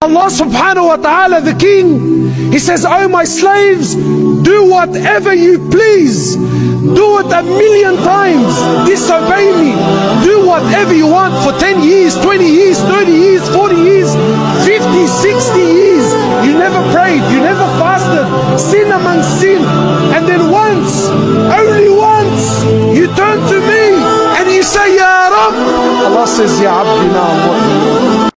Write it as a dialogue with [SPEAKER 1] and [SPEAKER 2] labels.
[SPEAKER 1] Allah subhanahu wa ta'ala, the king, he says, oh my slaves, do whatever you please. Do it 1,000,000 times. Disobey me. Do whatever you want for 10 years, 20 years, 30 years, 40 years, 50, 60 years. You never prayed. You never fasted. Sin amongst sin. And then once, only once, you turn to me and you say, Ya Rabb. Allah says, Ya Abdi, now